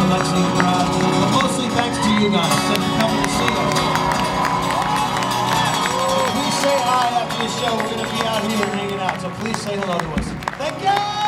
Lexi, but mostly thanks to you guys for coming to see us. So please say hi after the show. We're going to be out here hanging out, so please say hello to us. Thank you!